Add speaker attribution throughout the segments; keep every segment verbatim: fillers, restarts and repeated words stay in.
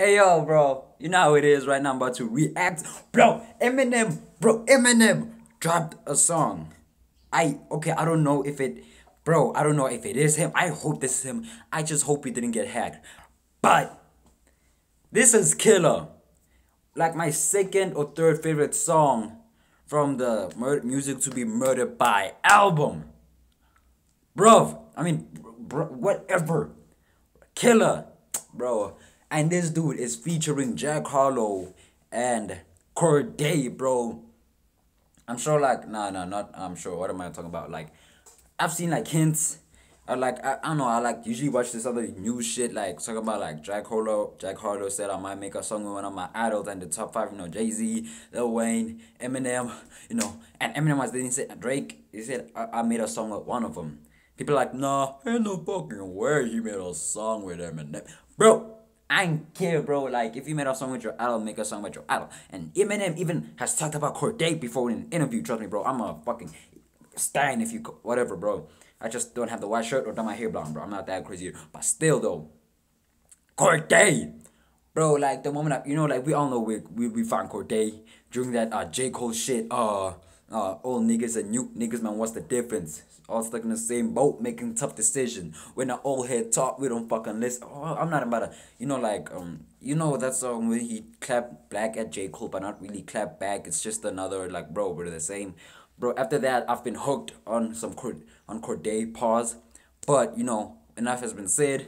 Speaker 1: Hey yo, bro, you know how it is right now. I'm about to react, bro. Eminem, bro, Eminem dropped a song. I okay, I don't know if it, bro. I don't know if it is him. I hope this is him. I just hope he didn't get hacked. But this is killer. Like my second or third favorite song from the Mur- Music to Be Murdered By album, bro. I mean, bro, whatever, killer, bro. And this dude is featuring Jack Harlow and Cordae, bro. I'm sure, like, nah, nah, not, I'm sure, what am I talking about? Like, I've seen, like, hints. I like, I, I don't know, I, like, usually watch this other news shit, like, talking about, like, Jack Harlow. Jack Harlow said I might make a song with one of my idols and the top five, you know, Jay-Z, Lil Wayne, Eminem, you know. And Eminem was, didn't say, Drake, he said, I, I made a song with one of them. People are like, nah, ain't no fucking way he made a song with Eminem. Bro, I don't care, bro. Like, if you made a song with your idol, make a song with your idol. And Eminem even has talked about Cordae before in an interview. Trust me, bro. I'm a fucking stan if you... Whatever, bro. I just don't have the white shirt or dye my hair blonde, bro. I'm not that crazy. But still, though. Cordae! Bro, like, the moment I... You know, like, we all know we we, we found Cordae during that uh, J. Cole shit. Uh, uh, old niggas and new niggas, man. What's the difference? All stuck in the same boat, making tough decisions. When the old head talk, we don't fucking listen. Oh, I'm not about to, you know, like, um, you know that song where he clapped back at J. Cole, but not really clap back. It's just another, like, bro, we're the same. Bro, after that, I've been hooked on some Cord on Cordae, pause. But, you know, enough has been said.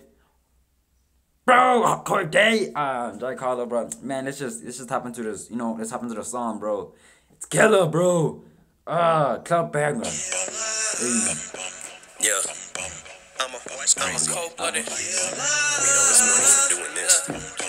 Speaker 1: Bro, Cordae, uh, Jack Harlow, bro. Man, let's just, let's just hop into this, you know, let's hop into the song, bro. It's killer, bro. Ah, club banger. Hey.
Speaker 2: Yeah, I'm a, I'm a cold-blooded. We always know doing this.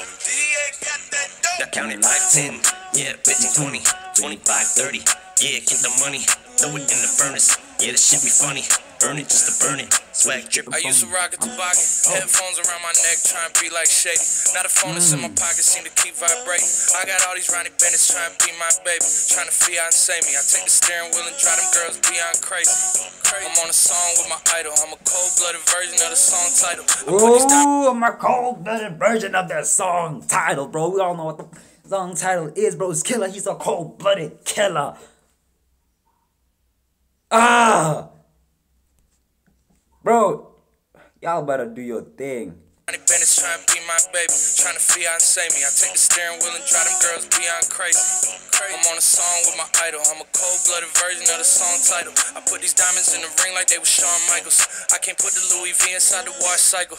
Speaker 2: Now count it like ten, yeah, fifteen, twenty, twenty-five, thirty. Yeah, get the money, throw it in the furnace. Yeah, this shit be funny. Burn it just to burn it. Swag drip.
Speaker 3: I used to rock a toboggan, headphones around my neck, trying to be like Shady. Now the phone is in my pocket, seem to keep vibrating. I got all these Ronnie Bennett's trying to be my baby, trying to fiance me. I take the steering wheel and drive them girls beyond crazy. I'm on a song with my idol. I'm a cold-blooded version of the song title.
Speaker 1: Oh, I'm a cold-blooded version of that song title, bro. We all know what the song title is, bro. It's killer. He's a cold-blooded killer. Ah, bro, y'all better do your thing.
Speaker 3: Ronnie Bennett's trying to be my baby, trying to fiance me. I take the steering wheel and drive them girls beyond crazy. I'm on a song with my idol. I'm a cold-blooded version of the song title. I put these diamonds in the ring like they were Shawn Michaels. I can't put the Louis V inside the wash cycle.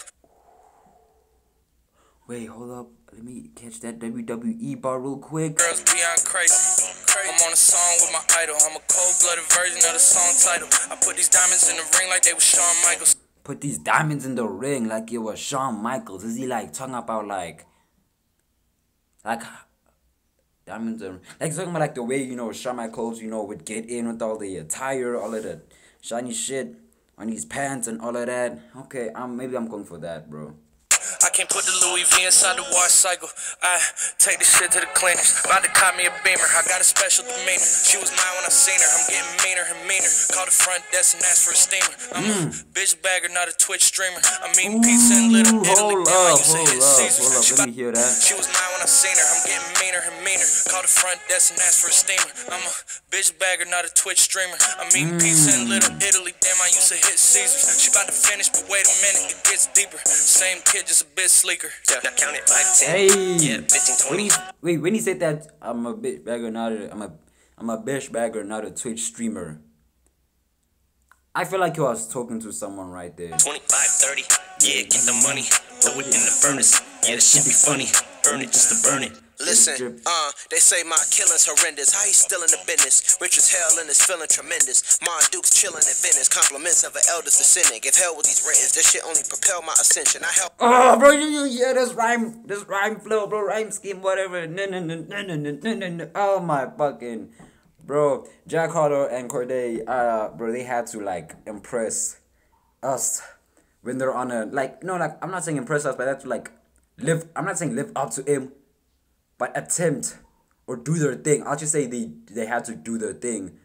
Speaker 1: Wait, hold up. Let me catch that W W E bar real quick.
Speaker 3: Girls beyond crazy. I'm on a song with my idol. I'm a cold-blooded version of the song title. I put these diamonds in the ring like they were Shawn Michaels.
Speaker 1: Put these diamonds in the ring like it was Shawn Michaels. Is he like talking about like, like diamonds and like talking about like the way, you know, Shawn Michaels, you know, would get in with all the attire, all of the shiny shit on his pants and all of that. Okay, um, maybe I'm going for that, bro.
Speaker 3: I can't put the Louis V inside the wash cycle. I take the shit to the clinic. About to cop me a Beamer. I got a special demeanor. She was mine when I seen her. I'm getting meaner and meaner. Call the front desk and ask for a steamer. I'm mm. a bitch bagger, not a Twitch streamer. I'm eating pizza in Little Italy.
Speaker 1: Hold up, hold up, hold up. Let me hear that.
Speaker 3: She was mine when I seen her. I'm getting meaner and meaner. Call the front desk and ask for a steamer. I'm a bitch bagger, not a Twitch streamer. I'm eating mm. pizza in Little Italy. Damn, I used to hit Caesars. She about to finish, but wait a minute, it gets deeper. Same kid, just a bit sleeker.
Speaker 2: Yeah, now count it like ten.
Speaker 1: Hey,
Speaker 2: yeah, fifteen, twenty.
Speaker 1: When he, wait, when he said that, I'm a bitch bagger, not a, I'm a, I'm a bitch bagger, not a Twitch streamer. I feel like he was talking to someone right there.
Speaker 2: twenty-five, thirty. Yeah, get the money, throw it in the furnace. Yeah, this shit be funny. Burn it just to burn it.
Speaker 4: Listen, uh, they say my killing's horrendous. How he still in the business? Rich as hell and is feeling tremendous. Mon Duke's chilling in Venice. Compliments of an eldest descendant. Give hell with these ratings. This shit only propel my ascension. I help.
Speaker 1: Oh, bro, you, you yeah, this rhyme, this rhyme flow, bro, rhyme scheme, whatever. No, no, no, no, no, no, no, no. Oh my fucking, bro. Jack Harlow and Cordae, uh, bro, they had to like impress us when they're on a like, no, like I'm not saying impress us, but they have to like live. I'm not saying live up to him. But attempt or do their thing. I'll just say they they had to do their thing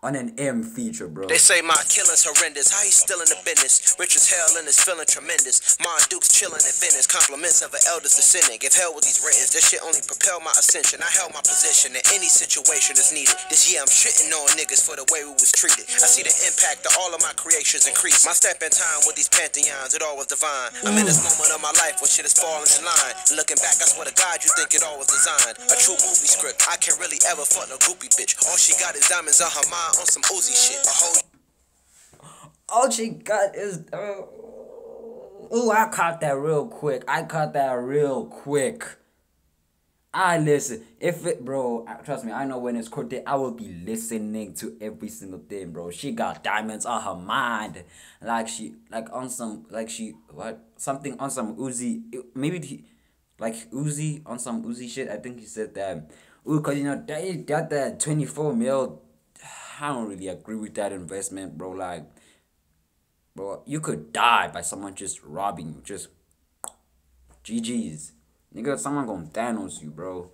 Speaker 1: on an M feature, bro.
Speaker 4: They say my killing's horrendous. How he still in the business? Rich as hell and is feeling tremendous. Mon Duke's chilling in Venice. Compliments of an elders descending. If hell with these writings, this shit only propel my ascension. I held my position in any situation that's needed. This year I'm shitting on niggas for the way we was treated. I see the impact of all of my creations increase. My step in time with these pantheons, it all was divine. I'm in this moment of my life where shit is falling in line. Looking back, I swear to God, you think it all was designed. A true movie script. I can't really ever fuck no groupie bitch. All she got is diamonds on her mind on some Uzi shit. A whole
Speaker 1: All she got is. Uh, ooh, I caught that real quick. I caught that real quick. I listen. If it, bro, trust me, I know when it's Cordae, I will be listening to every single thing, bro. She got diamonds on her mind. Like she, like on some, like she, what? Something on some Uzi. Maybe he, like Uzi, on some Uzi shit. I think he said that. Ooh, cause you know, they got that twenty-four mil. I don't really agree with that investment, bro. Like, bro, you could die by someone just robbing you. Just G G's. Nigga, someone gonna Thanos you, bro.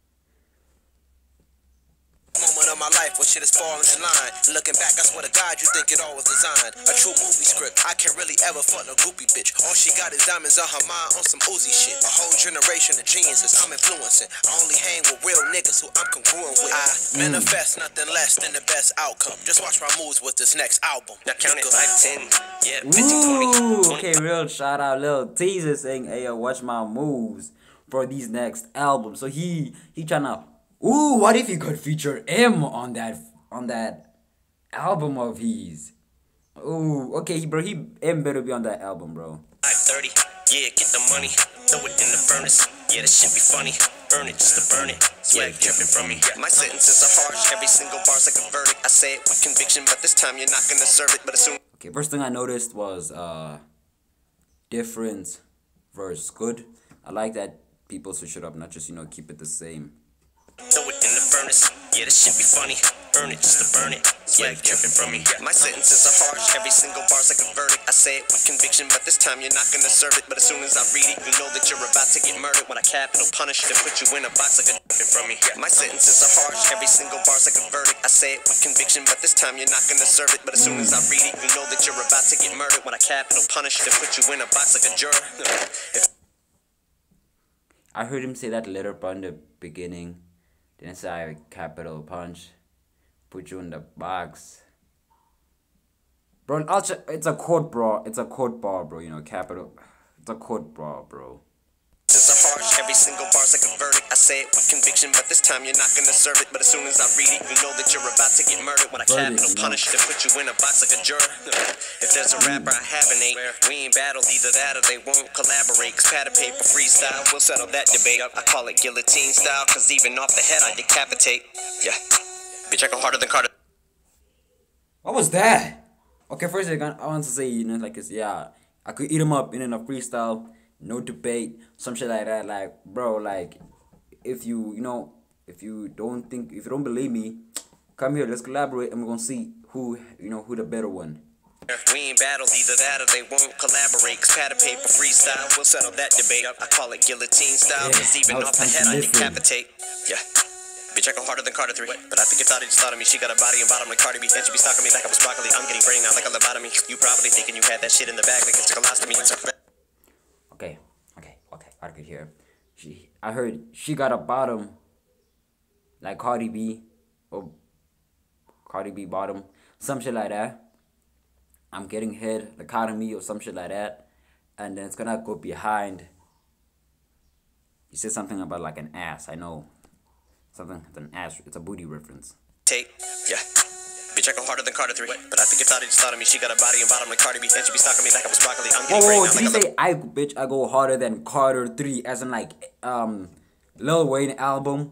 Speaker 4: moment of my life where shit is falling in line. Looking back, I swear to God, you think it all was designed. A true movie script. I can't really ever fuck no groupie bitch. All she got is diamonds on her mind on some Uzi shit. A whole generation of geniuses I'm influencing. I only hang with real niggas who I'm congruent with. I manifest nothing less than the best outcome. Just watch my moves with this next album.
Speaker 2: Now count it five, ten, yeah, fifteen, twenty,
Speaker 1: Ooh,
Speaker 2: twenty.
Speaker 1: okay, real shout out, little teaser saying, "Hey, yo, watch my moves for these next albums." So he he tryna. Ooh, what if he could feature M on that on that album of his? Ooh, okay, bro, he M better be on that album, bro.
Speaker 2: five thirty, yeah, get the money, throw it in the furnace. Yeah, this shit be funny. Earn it just to burn it. Swag dripping from me. My sentences are harsh. Every single bar's like a verdict. I say it with conviction, but this time you're not gonna serve it. But as soon
Speaker 1: Okay, first thing I noticed was uh different verse good. I like that people switch it up, not just, you know, keep it the same.
Speaker 2: throw it in the furnace. Yeah, this shit be funny. Earn it just to burn it. Swag dripping from me. My sentences are harsh. Every single bar's like a verdict. I say it with conviction, but this time you're not gonna serve it. But as soon as I read it, you know that you're about to get murdered. When I capital punish to put you in a box like a dripping from me. My sentences are harsh. Every single bar's like a verdict. I say it with conviction, but this time you're not gonna serve it. But as soon as I read it, you know that you're about to get murdered. When I capital punish to put you in a box like a juror.
Speaker 1: I heard him say that letter in the beginning. Then say capital punch, put you in the box. Bro, also, it's a quote, bro. It's a quote bar, bro. You know, capital. It's a quote bar, bro.
Speaker 2: Sentences are harsh. Every single bar's like a verdict. I say it with conviction, but this time you're not gonna serve it. But as soon as I read it, you know that you're about to get murdered. When I
Speaker 1: Verdict,
Speaker 2: capital
Speaker 1: you know.
Speaker 2: punish to put you in a box like a juror. If there's a rapper I have an eight, we ain't battled either that or they won't collaborate. Cause pad of paper freestyle, we'll settle that debate. I call it guillotine style, cause even off the head I decapitate. Yeah, bitch, I go harder than Carter.
Speaker 1: What was that? Okay, first thing I want to say, you know, like, it's, yeah, I could eat him up in a freestyle, no debate, some shit like that. Like, bro, like, if you, you know, if you don't think, if you don't believe me, come here, let's collaborate, and we're gonna see who, you know, who the better one.
Speaker 2: We ain't battled either that or they won't collaborate. Cause pad of paper freestyle, we'll settle that debate. I call it guillotine style,
Speaker 1: Yeah,
Speaker 2: cause even
Speaker 1: that was
Speaker 2: off the head I
Speaker 1: different.
Speaker 2: decapitate. Yeah. Bitch, I go harder than Carter three. But I think your thought he just thought of me. She got a body and bottom like Cardi B. And she be stalking me like I was broccoli. I'm getting brain out like a lobotomy. You probably thinking you had that shit in the bag like it's a colostomy. It's a
Speaker 1: Okay, okay, okay, I could hear. She, I heard she got a bottom, like Cardi B, or Cardi B bottom, some shit like that. I'm getting head, dichotomy or some shit like that, and then it's gonna go behind. You said something about like an ass. I know, something it's an ass. It's a booty reference.
Speaker 2: Take, yeah. Bitch, I go harder than Carter three. But I think your thought he just thought of me. She got a body and bottom like Cardi B. And she be stalking me like I was broccoli. I'm
Speaker 1: Whoa,
Speaker 2: getting brain
Speaker 1: whoa,
Speaker 2: out
Speaker 1: did
Speaker 2: like
Speaker 1: he
Speaker 2: a
Speaker 1: say I bitch? I go harder than Carter three, as in like um, Lil Wayne album.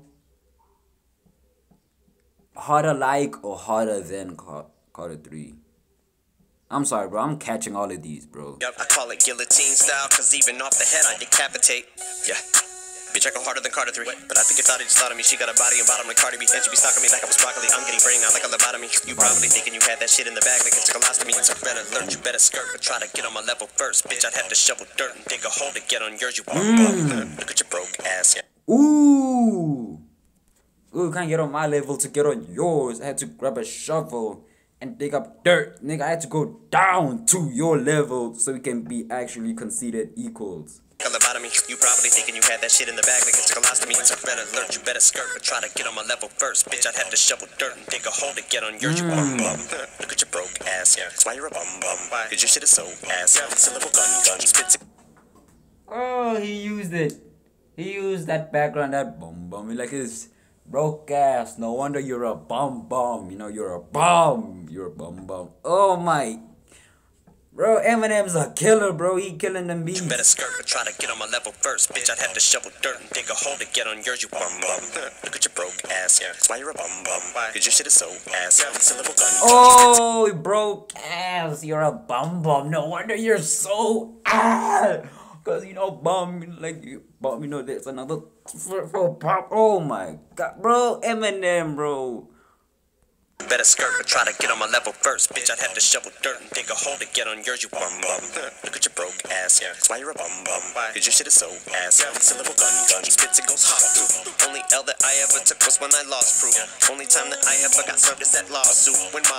Speaker 1: Harder like or harder than Car- Carter three. I'm sorry, bro. I'm catching all of these, bro.
Speaker 2: Yup, I call it guillotine style, cause even off the head I decapitate. Yeah. Bitch, I go harder than Carter three. But I think your thought he just thought of me. She got a body and bottom like Cardi B. And she be stalking me like I was broccoli. I'm getting brain out like a lobotomy. You probably thinking you had that shit in the bag like it's a colostomy. It's a red alert, you better skirt. But try to get on my level first. Bitch, I'd have to shovel dirt and dig a hole to get on yours. You walk mm. Look at your broke ass, yeah.
Speaker 1: Ooh. Ooh, you can't get on my level to get on yours. I had to grab a shovel and dig up dirt. Nigga, I had to go down to your level so we can be actually considered equals.
Speaker 2: Lobotomy. You probably thinking you had that shit in the bag like it's a colostomy. So better learn, you better skirt, but try to get on my level first. Bitch, I'd have to shovel dirt and dig a hole to get on yours. You bum bum. Look at your broke ass. Yeah, that's why you're a bum bum. Why? Cause your shit is so ass. Yeah, it's a little gun gun. Spits.
Speaker 1: Oh, he used it. He used that background, that bum bum. Like his broke ass. No wonder you're a bum bum. You know, you're a bum. You're a bum bum. Oh my. Bro, Eminem's a killer, bro. He killing them beats.
Speaker 2: You better skirt, but try to get on my level first. Bitch, I'd have to shovel dirt and dig a hole to get on yours. You bum bum. Look at your broke ass. Yeah, that's why you're a bum bum. Why? Cause your shit is so ass. Yeah, it's a little gun.
Speaker 1: Oh, broke ass. You're a bum bum. No wonder you're so ass. Cause you know, bum, like you, bum, you know, there's another for, for pop. Oh my god, bro, Eminem, bro.
Speaker 2: You better skirt, but try to get on my level first. Bitch, I'd have to shovel dirt and dig a hole to get on yours. You bum bum. Look at your broke ass. Yeah, that's why you're a bum bum. Why? Cause your shit is so ass. Yeah, it's a little gun gun. Spits it goes hot through. Only L that I ever took was when I lost proof. Only time that I ever got served is that lawsuit. When my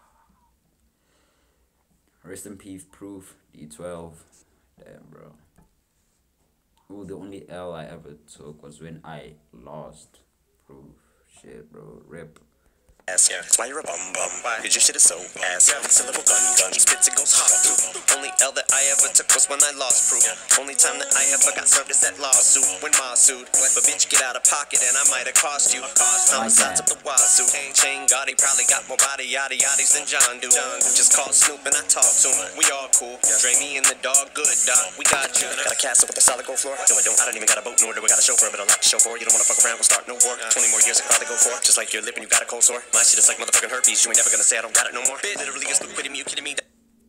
Speaker 1: Rest in peace, Proof D twelve. Damn, bro. Ooh, the only L I ever took was when I lost Proof. Shit, bro. Rip.
Speaker 2: ass. Yeah, that's why you're a bum bum. Why? Cause your shit is so ass. Yeah, it's a little gun gun. Spits it goes hot through. Only L that I ever took was when I lost proof. Only time that I ever got served is that lawsuit. When Ma sued. But bitch, get out of pocket and I might have cost you. Homicides up the wazoo. Chain Gotti probably got more body yaddy yaddies than John do. Just call Snoop and I talk to him. We all cool. Dre me and the dog good dog. We got you. Got a castle with a solid gold floor. No, I don't. I don't even got a boat nor do I got a chauffeur, but I like to show for. You don't wanna fuck around, we'll start no war. Twenty more years I probably go for. Just like your lip and you got a cold sore. My shit is like motherfucking herpes. You ain't never gonna say I don't got it no more. Bitch, literally is quitting me. You kidding me?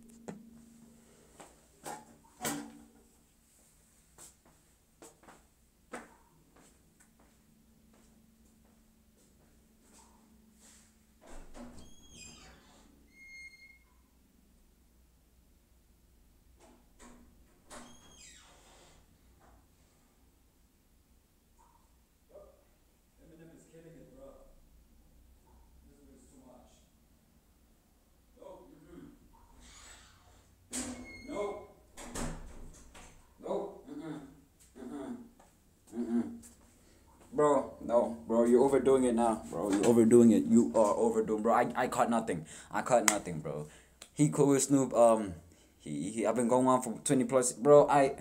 Speaker 1: Bro, no, bro, you're overdoing it now, bro. You're overdoing it. You are overdoing, bro. I, I caught nothing. I caught nothing, bro. He cool with Snoop. Um, he, he I've been going on for twenty plus, bro. I,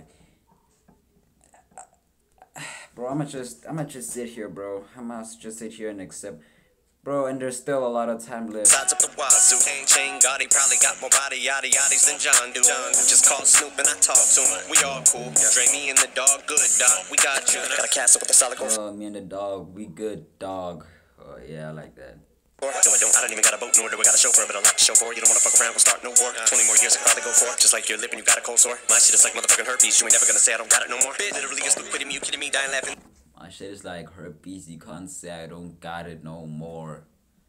Speaker 1: bro, I'ma just I'ma just sit here, bro. I'ma just sit here and accept, bro. And there's still a lot of time left.
Speaker 2: Sides up the wazoo. Chain Gotti probably got more body yaddy yaddies than John do. Just call Snoop and I talk to him. We all cool. Dre me and the dog good dog. We got you. Got a castle with a solid gold.
Speaker 1: Oh, me and the dog, we good dog. Oh yeah, I like that.
Speaker 2: No, I don't. I don't even got a boat nor do I got a chauffeur, but I like to show for. You don't wanna fuck around, we'll start no war. Twenty more years I probably go for. Just like your lip and you got a cold sore. My shit is like motherfucking herpes. You ain't never gonna say I don't got it no more. Bitch, literally is quitting me. You kidding me? Dying laughing.
Speaker 1: My shit is like herpes. You can't say I don't got it no more.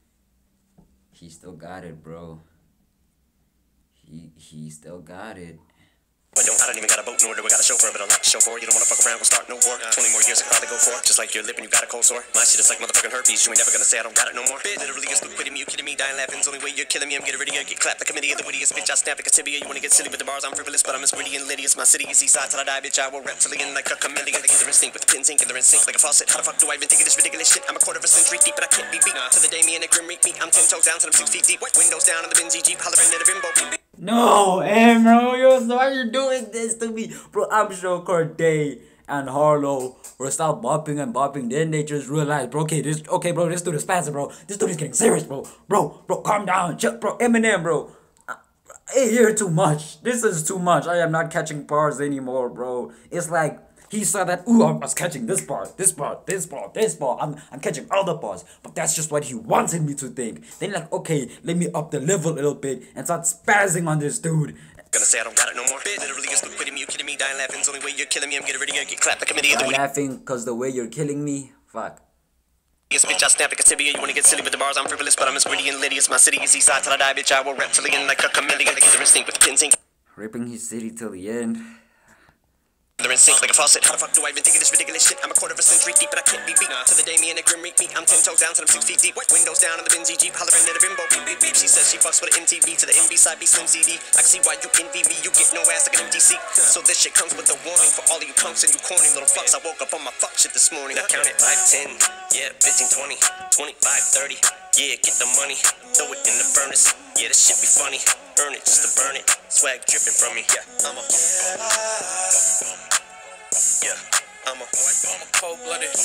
Speaker 1: He still got it, bro. He he still got it.
Speaker 2: I don't, I don't even got a boat nor do I got a chauffeur, but I like to show for. You don't wanna fuck around, we'll start no war. Twenty more years I probably go for. Just like your lip and you got a cold sore. My shit is like motherfucking herpes. You ain't never gonna say I don't got it no more. Bitch, literally is quitting me. You kidding me? Dying laughing. It's the only way you're killing me. I'm getting rid of you. Get clapped. The committee of the wittiest bitch. I snap like a tibia. You wanna get silly with the bars? I'm frivolous, but I'm as witty and litty as my city is east side till I die, bitch. I will reptilian like a chameleon. The killer instinct with the pins ink and they're in sync like a faucet. How the fuck do I even think of this ridiculous shit? I'm a quarter of a century deep, but I can't be beat. To the day me and the grim reek me. I'm ten toes down till I'm six feet deep. Windows down in the Benzie Jeep, hollering at a bimbo.
Speaker 1: No, hey, bro, yo, so why you doing this to me? Bro, I'm sure Cordae and Harlow will start bopping and bopping. Then they just realize, bro, okay, this, okay, bro, this dude is faster, bro. This dude is getting serious, bro. Bro, bro, calm down, chill, bro. Eminem, bro. I, I hear too much. This is too much. I am not catching bars anymore, bro. It's like he saw that, ooh, I was catching this part, this part, this part, this part. I'm, I'm catching all the parts. But that's just what he wanted me to think. Then like, okay, let me up the level a little bit and start spazzing on this dude.
Speaker 2: Gonna say I don't got it no more. Bitch, literally is quitting me. You kidding me? Dying laughing. It's the only way you're killing me. I'm getting rid of you. Get clapped. The committee of the
Speaker 1: I'm laughing because the way you're killing me, fuck.
Speaker 2: Yes, bitch, I snap like a tibia. You wanna get silly with the bars? I'm frivolous, but I'm as witty and litty as my city is east side till I die, bitch. I will reptilian like a chameleon. The killer instinct with the pins ink.
Speaker 1: Ripping his city till the end.
Speaker 2: They're in sync like a faucet. How the fuck do I even think of this ridiculous shit? I'm a quarter of a century deep, but I can't be beat. To the day me and the grim reap me, I'm ten toes down till I'm six feet deep. Windows down in the Benzie Jeep, hollering at a bimbo, beep beep beep. She says she fucks with an M T V to the M B side, be Slim C D. I can see why you envy me, you get no ass like an empty seat. So this shit comes with a warning for all of you punks and you corny little fucks. I woke up on my fuck shit this morning. I counted five, ten, yeah, fifteen, twenty, twenty-five, thirty. Yeah, get the money, throw it in the furnace. Yeah, this shit be funny. Earn it just to burn it. Swag dripping from me. Yeah, I'm a. Yeah, I'm a.
Speaker 3: I'm a cold-blooded.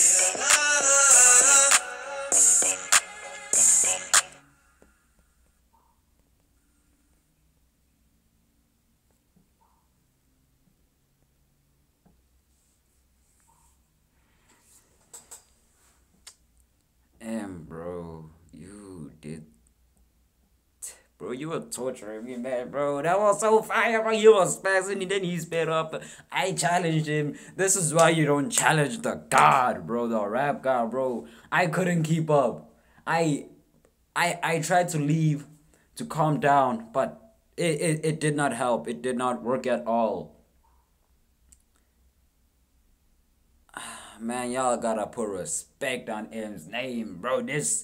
Speaker 1: And bro, you did, bro, you were torturing me, man, bro. That was so fire, bro. You was spazzing, and then he sped up. I challenged him. This is why you don't challenge the god, bro, the rap god, bro. I couldn't keep up. I, I, I tried to leave, to calm down, but it, it, it did not help. It did not work at all. Man, y'all gotta put respect on M's name, bro. This.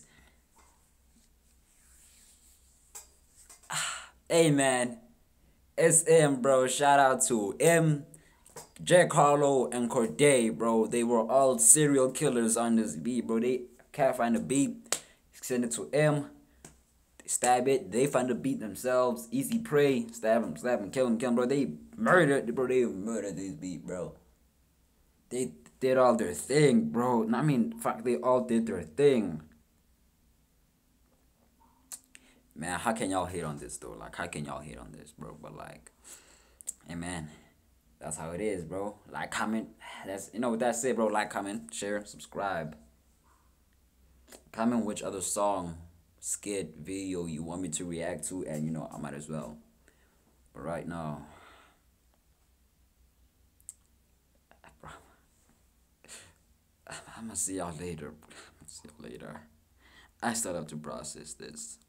Speaker 1: Hey, man. It's M, bro. Shout out to M, Jack Harlow, and Cordae, bro. They were all serial killers on this beat, bro. They can't find the beat. Send it to M. They stab it. They find the beat themselves. Easy prey. Stab him, stab him, kill him, kill him, bro. They murdered, bro. They murdered this beat, bro. They did all their thing, bro. I mean, fuck, they all did their thing. Man, how can y'all hate on this, though? Like, how can y'all hate on this, bro? But, like, hey, man, that's how it is, bro. Like, comment. That's, you know, with that said, bro, like, comment, share, subscribe. Comment which other song, skit, video you want me to react to, and, you know, I might as well. But right now, I'm gonna see y'all later. I'm gonna see y'all later. I still have to process this.